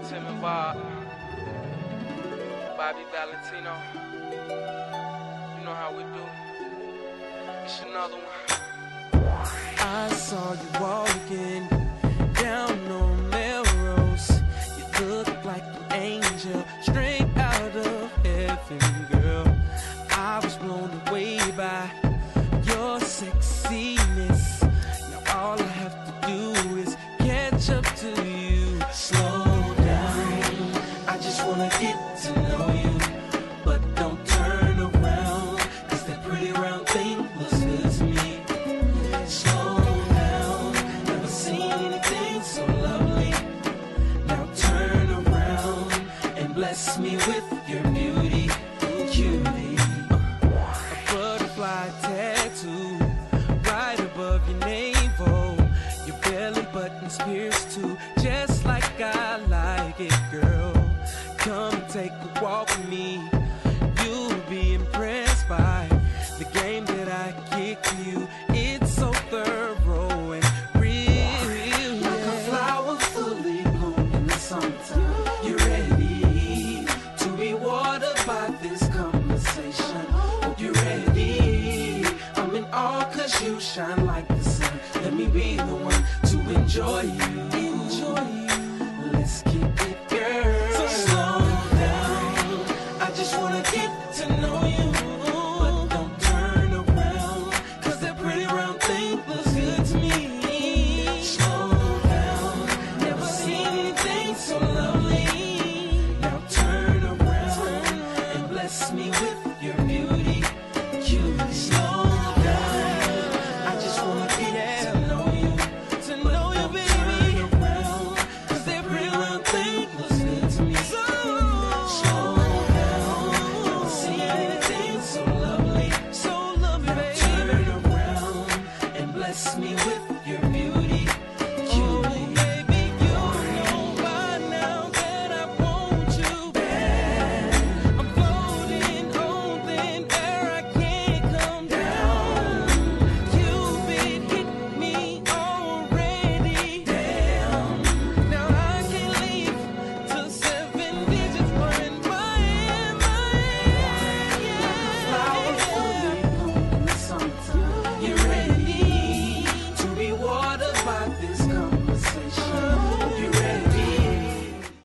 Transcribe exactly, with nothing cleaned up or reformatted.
Tim and Bob, Bobby Valentino. You know how we do. It's another one. I saw you walking down on Melrose. You look like an angel straight out of heaven, girl. I was blown away by your sexiness. Now all I have to do is catch up to you. Slow down, I just wanna get to know you. But don't turn around, cause that pretty round thing looks good to me. Slow down, never seen anything so lovely. Now turn around and bless me with your beauty, cutie. A butterfly tattoo right above your navel. Your belly button's pierced too, just like I like it, girl. Come take a walk with me. You'll be impressed by the game that I kick you. It's so thorough and real. Like a flower fully bloomed in the summertime. You're ready to be watered by this conversation. Hope you're ready. I'm in awe cause you shine like the sun. Let me be the one to enjoy you. Enjoy you. Let's keep it, girl. So slow down. I just wanna get to know you. But don't turn around, cause that pretty round thing looks good to me. Slow down. Never seen anything so lovely. Now turn around and bless me with your beauty, cutie. Slow down. I just wanna get to know you. To know you, baby. Turn around, cause that pretty round thing looks good to me. Slow down. Never seen anything so lovely. So lovely, baby. Now turn around and bless me with your beauty.